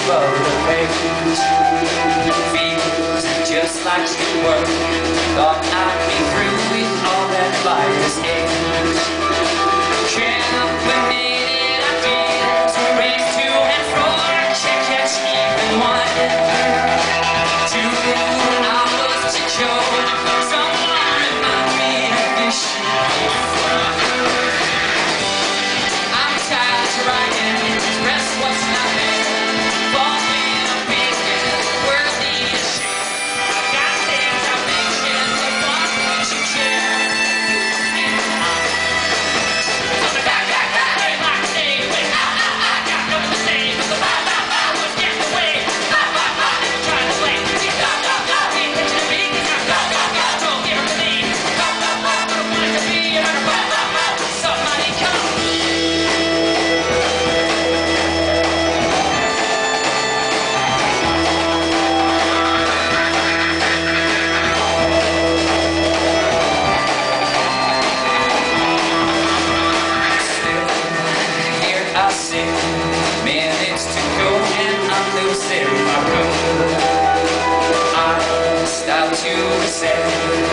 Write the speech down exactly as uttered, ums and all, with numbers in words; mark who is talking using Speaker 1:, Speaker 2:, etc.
Speaker 1: of the page. Feels just like you were. Thought I'd be through with all that virus age. Caffeinated ideas were raised to and fro. Can't catch even one. Two hours to cure. Someone remind me of this shit. I'm tired of writing, express what's not there. Falling a pieces, worthy of shit. Got things I mentioned, but why would you care? So the back, back, back, they like to say, wait, ah, ah, ah, got nothing to say, but the bye, bye, bye was getting away. Bye, bye, bye, they were trying to play. See, blah, blah, blah, we ain't pitching a beat, he's got blah, blah, blah, don't give him the lead. Blah, blah, blah, but I wanted to be, and I blah, blah, blah, somebody come. I sit, minutes to go and I'm losing my room. I stop to say